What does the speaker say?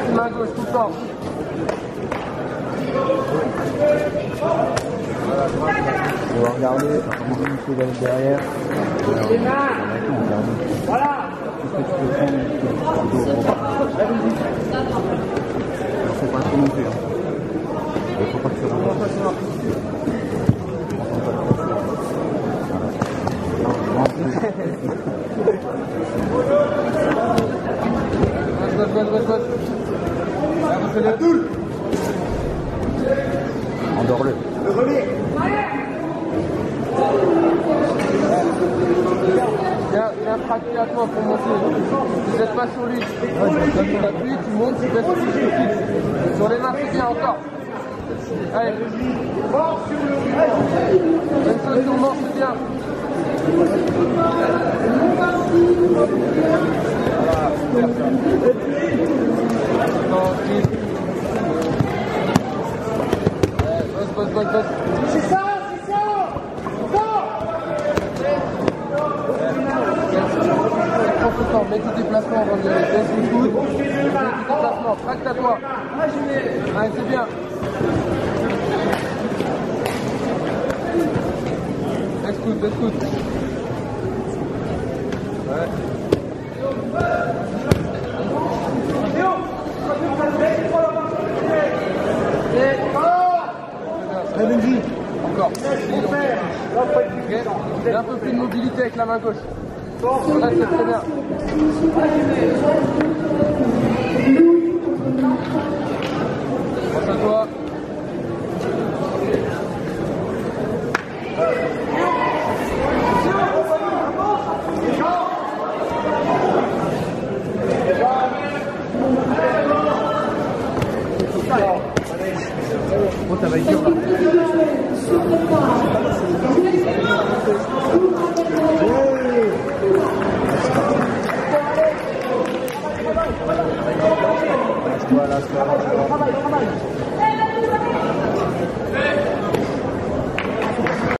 une main gauche tout le temps. On va regarder, on va derrière. Voilà. Faut pas trop monter. Il faut pas que ça remonte. Endors-le. Viens pratiquer à toi pour monter. Tu ne pas sur lui. Tu appuies, tu montes, tu baisses plus, tu fixes. Sur les mains, c'est bien encore. Allez. Même chose sur le manche, c'est bien. Bosse. C'est ça. Prends tout le temps, mets tes déplacements avant d'y aller. Baisse le coude, mets tes déplacements, tracte à toi. Allez, c'est bien. Baisse coude. Ouais. Encore. Il y a un peu plus de mobilité avec la main gauche. Là, c'est très bien. Pense à toi. Oh, ça va être dur là. Voilà,